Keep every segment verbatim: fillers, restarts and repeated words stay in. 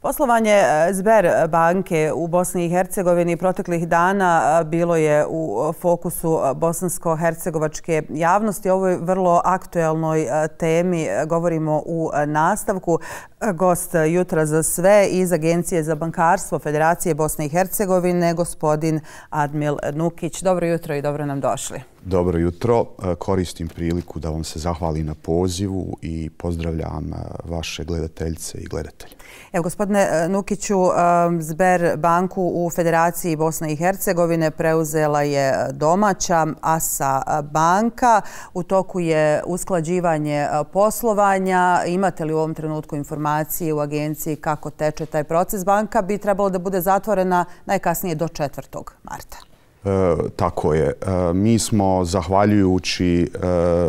Poslovanje Sberbanke u Bosni i Hercegovini proteklih dana bilo je u fokusu bosansko-hercegovačke javnosti. O ovoj vrlo aktuelnoj temi govorimo u nastavku. Gost jutra za sve iz Agencije za bankarstvo Federacije Bosne i Hercegovine, gospodin Admil Nukić. Dobro jutro i dobro nam došli. Dobro jutro. Koristim priliku da vam se zahvalim na pozivu i pozdravljam vaše gledateljice i gledatelje. Evo, gospodine Nukiću, Sberbanku u Federaciji Bosne i Hercegovine preuzela je domaća Asa banka. U toku je usklađivanje poslovanja. Imate li u ovom trenutku informacije u agenciji kako teče taj proces? Banka bi trebalo da bude zatvorena najkasnije do četvrtog marta. E, tako je. E, mi smo, zahvaljujući e,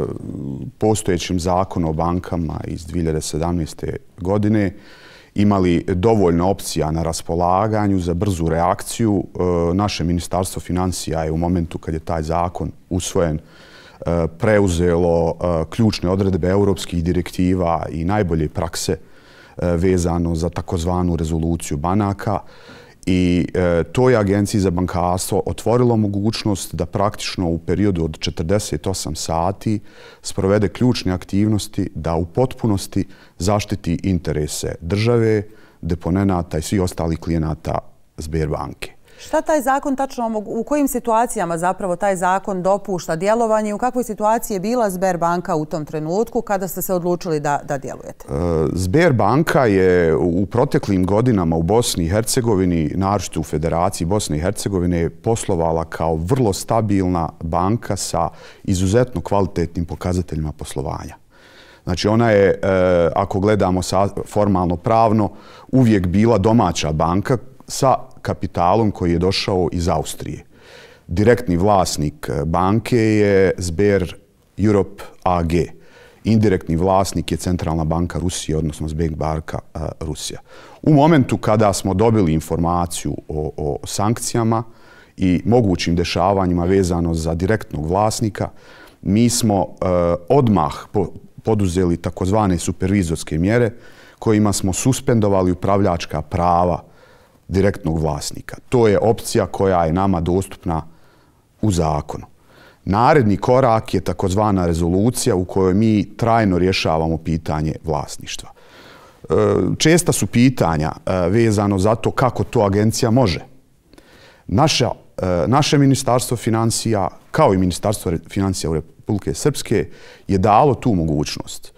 postojećim zakonom o bankama iz dvije hiljade sedamnaeste. godine, imali dovoljno opcija na raspolaganju za brzu reakciju. E, naše Ministarstvo financija je u momentu kad je taj zakon usvojen e, preuzelo e, ključne odredbe europskih direktiva i najbolje prakse e, vezano za takozvanu rezoluciju banaka. I e, to je Agenciji za bankarstvo otvorilo mogućnost da praktično u periodu od četrdeset osam sati sprovede ključne aktivnosti da u potpunosti zaštiti interese države, deponenata i svih ostalih klijenata Sberbanke. Šta taj zakon tačno, u kojim situacijama zapravo taj zakon dopušta djelovanje i u kakvoj situaciji je bila Sberbanka u tom trenutku kada ste se odlučili da, da djelujete? Sberbanka je u proteklim godinama u Bosni i Hercegovini, naročito u Federaciji Bosne i Hercegovine, poslovala kao vrlo stabilna banka sa izuzetno kvalitetnim pokazateljima poslovanja. Znači ona je, ako gledamo formalno pravno, uvijek bila domaća banka sa kapitalom koji je došao iz Austrije. Direktni vlasnik banke je Sber Europe A G. Indirektni vlasnik je Centralna banka Rusije, odnosno Sberbanka Rusija. U momentu kada smo dobili informaciju o, o sankcijama i mogućim dešavanjima vezano za direktnog vlasnika, mi smo eh, odmah po, poduzeli takozvane supervizorske mjere kojima smo suspendovali upravljačka prava direktnog vlasnika. To je opcija koja je nama dostupna u zakonu. Naredni korak je takozvana rezolucija u kojoj mi trajno rješavamo pitanje vlasništva. Česta su pitanja vezano za to kako to agencija može. Naša, naše Ministarstvo financija, kao i Ministarstvo financija u Republike Srpske, je dalo tu mogućnost.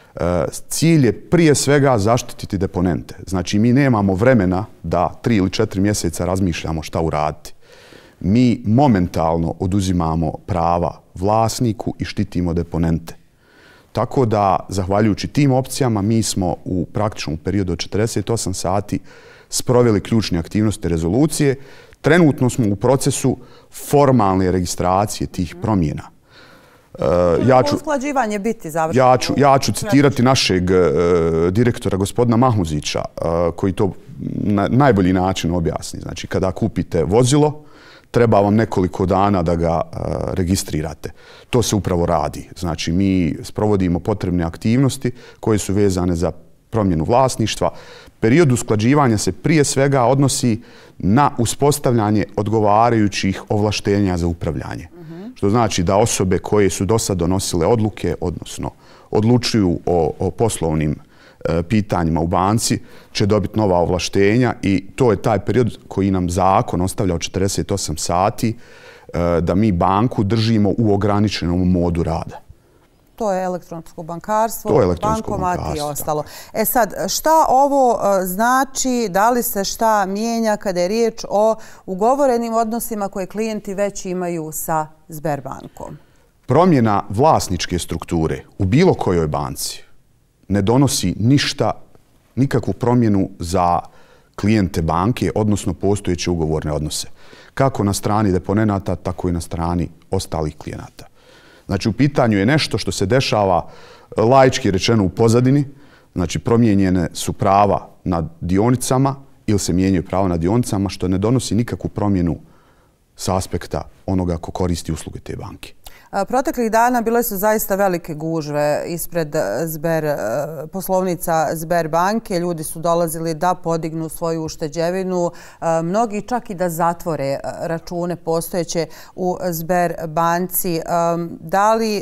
Cilj je prije svega zaštititi deponente. Znači, mi nemamo vremena da tri ili četiri mjeseca razmišljamo šta uraditi. Mi momentalno oduzimamo prava vlasniku i štitimo deponente. Tako da, zahvaljujući tim opcijama, mi smo u praktičnom periodu od četrdeset osam sati sproveli ključne aktivnosti rezolucije. Trenutno smo u procesu formalne registracije tih promjena. Uh, ja ću, usklađivanje biti završeno. Ja ću, ja ću citirati našeg uh, direktora, gospodina Mahmuzića, uh, koji to na najbolji način objasni. Znači, kada kupite vozilo, treba vam nekoliko dana da ga uh, registrirate. To se upravo radi. Znači, mi sprovodimo potrebne aktivnosti koje su vezane za promjenu vlasništva. Period usklađivanja se prije svega odnosi na uspostavljanje odgovarajućih ovlaštenja za upravljanje. Što znači da osobe koje su do sad donosile odluke, odnosno odlučuju o, o poslovnim e, pitanjima u banci, će dobiti nova ovlaštenja i to je taj period koji nam zakon ostavlja od četrdeset osam sati e, da mi banku držimo u ograničenom modu rada. To je elektronsko bankarstvo, to je elektronsko bankomat bankarstvo, i ostalo. Tako. E sad, šta ovo znači, da li se šta mijenja kada je riječ o ugovorenim odnosima koje klijenti već imaju sa Sberbankom? Promjena vlasničke strukture u bilo kojoj banci ne donosi ništa, nikakvu promjenu za klijente banke, odnosno postojeće ugovorne odnose. Kako na strani deponenata, tako i na strani ostalih klijenata. Znači, u pitanju je nešto što se dešava laički rečeno u pozadini. Znači, promijenjene su prava nad dionicama ili se mijenjaju prava nad dionicama, što ne donosi nikakvu promjenu s aspekta onoga ko koristi usluge te banke. Proteklih dana bile su zaista velike gužve ispred Sber, poslovnica Sberbanke. Ljudi su dolazili da podignu svoju ušteđevinu, mnogi čak i da zatvore račune postojeće u Sberbanci. Da li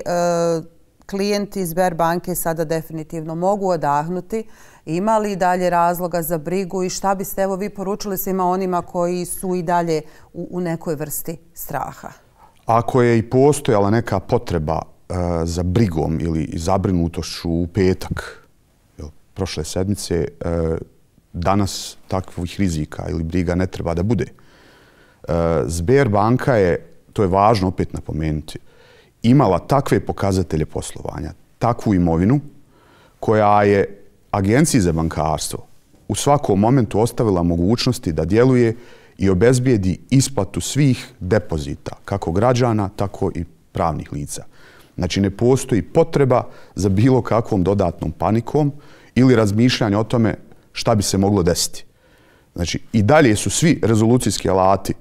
klijenti Sberbanke sada definitivno mogu odahnuti? Ima li dalje razloga za brigu i šta biste evo vi poručili svima onima koji su i dalje u, u nekoj vrsti straha? Ako je i postojala neka potreba uh, za brigom ili zabrinutošću u petak jel, prošle sedmice, uh, danas takvih rizika ili briga ne treba da bude. Uh, Sberbanka je, to je važno opet napomenuti, imala takve pokazatelje poslovanja, takvu imovinu koja je Agenciji za bankarstvo u svakom momentu ostavila mogućnosti da djeluje i obezbijedi isplatu svih depozita, kako građana, tako i pravnih lica. Znači, ne postoji potreba za bilo kakvom dodatnom panikom ili razmišljanje o tome šta bi se moglo desiti. Znači, i dalje su svi rezolucijski alati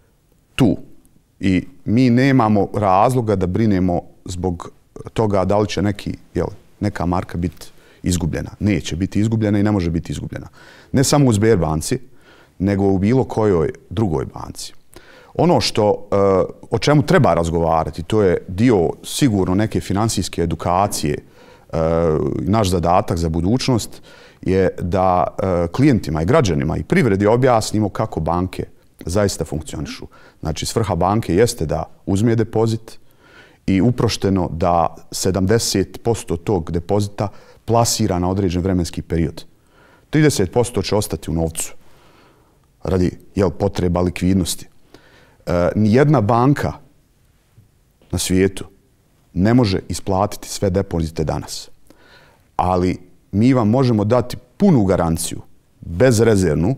tu i mi nemamo razloga da brinemo zbog toga da li će neki, jel, neka marka biti izgubljena. Neće biti izgubljena i ne može biti izgubljena. Ne samo u Sberbanci, nego u bilo kojoj drugoj banci. Ono što, o čemu treba razgovarati, to je dio sigurno neke finansijske edukacije. Naš zadatak za budućnost je da klijentima i građanima i privredi objasnimo kako banke zaista funkcionišu. Znači, svrha banke jeste da uzme depozit i uprošteno da sedamdeset posto tog depozita plasira na određen vremenski period. trideset posto će ostati u novcu radi jel, potreba likvidnosti. E, nijedna banka na svijetu ne može isplatiti sve depozite danas. Ali mi vam možemo dati punu garanciju, bezrezervnu,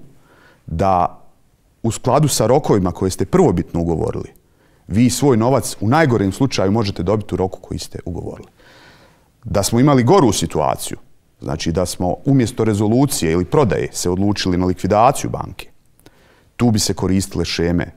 da u skladu sa rokovima koje ste prvobitno ugovorili, vi svoj novac u najgorem slučaju možete dobiti u roku koji ste ugovorili. Da smo imali goru situaciju, znači da smo umjesto rezolucije ili prodaje se odlučili na likvidaciju banke, tu bi se koristile šeme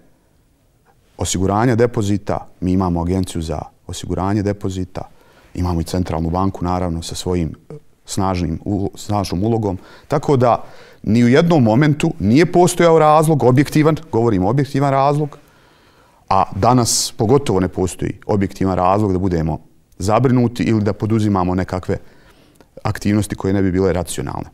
osiguranja depozita. Mi imamo agenciju za osiguranje depozita, imamo i centralnu banku naravno sa svojim snažnim, snažnom ulogom. Tako da ni u jednom momentu nije postojao razlog, objektivan, govorimo objektivan razlog, a danas pogotovo ne postoji objektivan razlog da budemo zabrinuti ili da poduzimamo nekakve aktivnosti koje ne bi bile racionalne.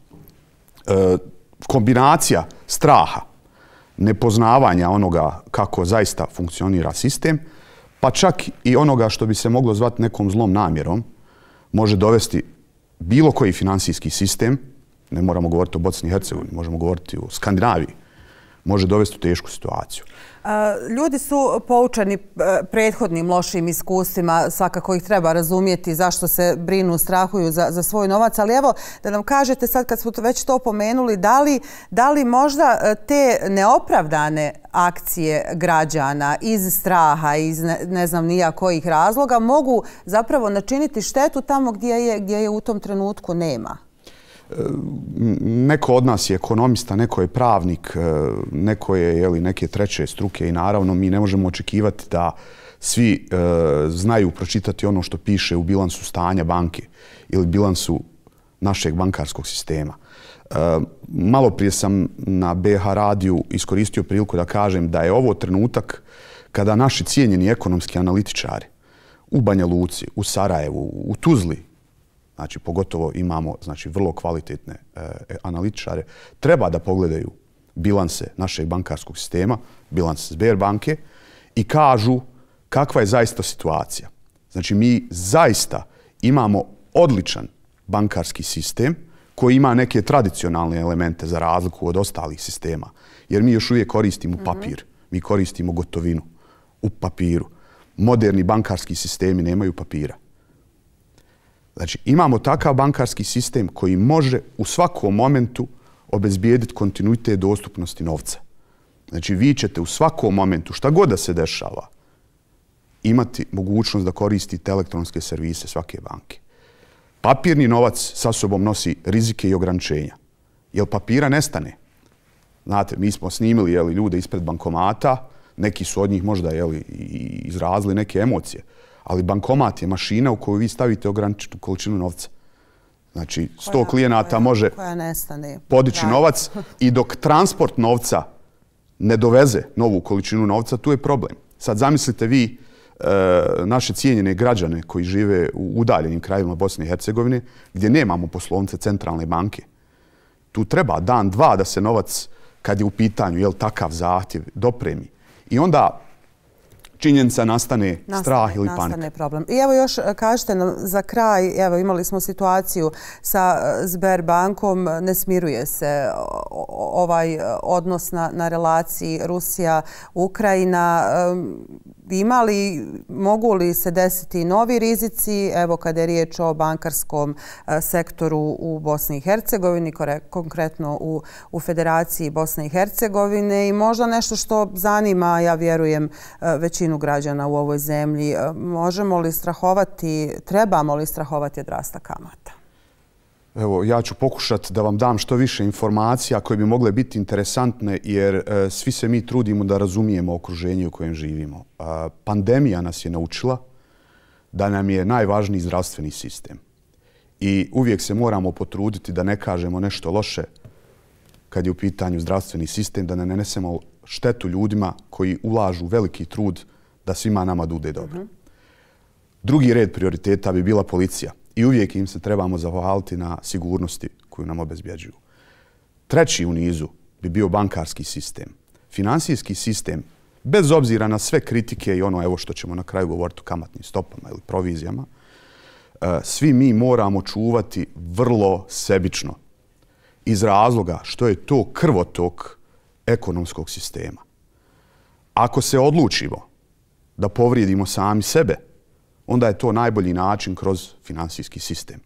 E, kombinacija straha, nepoznavanja onoga kako zaista funkcionira sistem, pa čak i onoga što bi se moglo zvati nekom zlom namjerom, može dovesti bilo koji finansijski sistem, ne moramo govoriti o Bosni i Hercegovini, možemo govoriti o Skandinaviji, može dovesti u tešku situaciju. Ljudi su poučeni prethodnim lošim iskustvima, svakako ih treba razumjeti zašto se brinu, strahuju za, za svoj novac, ali evo da nam kažete sad kad smo već to pomenuli, da li, da li možda te neopravdane akcije građana iz straha, iz ne, ne znam nija kojih razloga mogu zapravo načiniti štetu tamo gdje je, gdje je u tom trenutku nema? Neko od nas je ekonomista, neko je pravnik, neko je jeli, neke treće struke i naravno mi ne možemo očekivati da svi e, znaju pročitati ono što piše u bilansu stanja banke ili bilansu našeg bankarskog sistema. E, malo prije sam na B H radiju iskoristio priliku da kažem da je ovo trenutak kada naši cijenjeni ekonomski analitičari u Banja Luci, u Sarajevu, u Tuzli, znači pogotovo imamo znači, vrlo kvalitetne e, analitičare, treba da pogledaju bilanse našeg bankarskog sistema, bilans Sberbanke i kažu kakva je zaista situacija. Znači mi zaista imamo odličan bankarski sistem koji ima neke tradicionalne elemente za razliku od ostalih sistema. Jer mi još uvijek koristimo papir, mi koristimo gotovinu u papiru. Moderni bankarski sistemi nemaju papira. Znači, imamo takav bankarski sistem koji može u svakom momentu obezbijediti kontinuitet dostupnosti novca. Znači, vi ćete u svakom momentu, šta god da se dešava, imati mogućnost da koristite elektronske servise svake banke. Papirni novac sa sobom nosi rizike i ograničenja. Jer papira nestane. Znate, mi smo snimili jeli, ljude ispred bankomata, neki su od njih možda jeli, izrazili neke emocije. Ali bankomat je mašina u koju vi stavite ograničenu količinu novca. Znači, sto klijenata može podići novac i dok transport novca ne doveze novu količinu novca, tu je problem. Sad zamislite vi naše cijenjene građane koji žive u udaljenim krajevima Bosne i Hercegovine gdje nemamo poslovnice centralne banke. Tu treba dan, dva da se novac, kad je u pitanju jel, takav zahtjev, dopremi. I onda činjenica nastane, nastane strah ili panika. Nastane problem. I evo još kažete nam za kraj, evo imali smo situaciju sa Sberbankom, ne smiruje se ovaj odnos na, na relaciji Rusija-Ukrajina. Ima li, mogu li se desiti novi rizici, evo kada je riječ o bankarskom sektoru u Bosni i Hercegovini, konkretno u, u Federaciji Bosne i Hercegovine i možda nešto što zanima, ja vjerujem, većinu građana u ovoj zemlji. Možemo li strahovati, trebamo li strahovati od rasta kamata? Evo, ja ću pokušati da vam dam što više informacija koje bi mogle biti interesantne jer e, svi se mi trudimo da razumijemo okruženje u kojem živimo. E, pandemija nas je naučila da nam je najvažniji zdravstveni sistem. I uvijek se moramo potruditi da ne kažemo nešto loše kad je u pitanju zdravstveni sistem, da ne nanesemo štetu ljudima koji ulažu veliki trud da svima nama bude dobro. Mm-hmm. Drugi red prioriteta bi bila policija. I uvijek im se trebamo zahvaliti na sigurnosti koju nam obezbjeđuju. Treći u nizu bi bio bankarski sistem. Finansijski sistem, bez obzira na sve kritike i ono evo što ćemo na kraju govoriti o kamatnim stopama ili provizijama, svi mi moramo čuvati vrlo sebično iz razloga što je to krvotok ekonomskog sistema. Ako se odlučimo da povrijedimo sami sebe, onda je to najbolji način kroz finansijski sistem.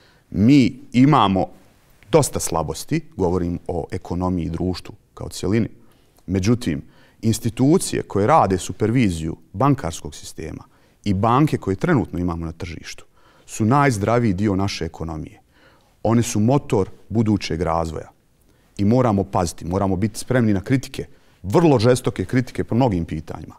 Mi imamo dosta slabosti, govorim o ekonomiji i društvu kao cjelini. Međutim, institucije koje rade superviziju bankarskog sistema i banke koje trenutno imamo na tržištu su najzdraviji dio naše ekonomije. One su motor budućeg razvoja i moramo paziti, moramo biti spremni na kritike, vrlo žestoke kritike po mnogim pitanjima.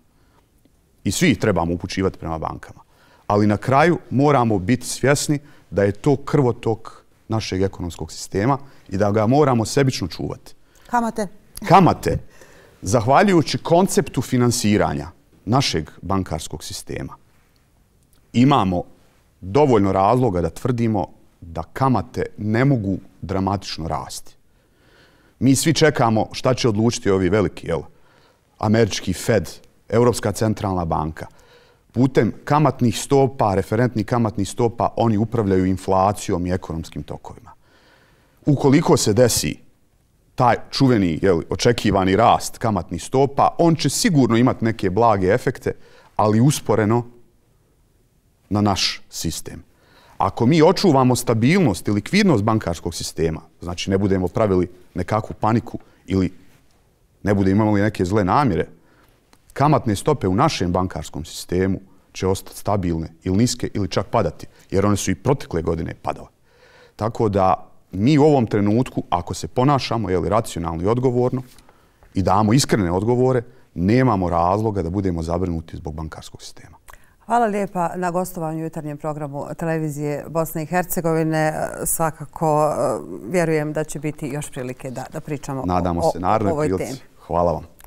I svi ih trebamo upućivati prema bankama. Ali na kraju moramo biti svjesni da je to krvotok našeg ekonomskog sistema i da ga moramo sebično čuvati. Kamate? Kamate. Zahvaljujući konceptu finansiranja našeg bankarskog sistema, imamo dovoljno razloga da tvrdimo da kamate ne mogu dramatično rasti. Mi svi čekamo šta će odlučiti ovi veliki, jel? Američki Fed, Europska centralna banka. Putem kamatnih stopa, referentnih kamatnih stopa, oni upravljaju inflacijom i ekonomskim tokovima. Ukoliko se desi taj čuveni, jel, očekivani rast kamatnih stopa, on će sigurno imati neke blage efekte, ali usporeno na naš sistem. Ako mi očuvamo stabilnost i likvidnost bankarskog sistema, znači ne budemo pravili nekakvu paniku ili ne budemo imali neke zle namjere, kamatne stope u našem bankarskom sistemu će ostati stabilne ili niske ili čak padati, jer one su i protekle godine padale. Tako da mi u ovom trenutku, ako se ponašamo jeli, racionalno i odgovorno i damo iskrene odgovore, nemamo razloga da budemo zabrinuti zbog bankarskog sistema. Hvala lijepa na gostovanju u jutarnjem programu Televizije Bosne i Hercegovine. Svakako vjerujem da će biti još prilike da, da pričamo Nadamo o, se, o ovoj temi. Hvala vam.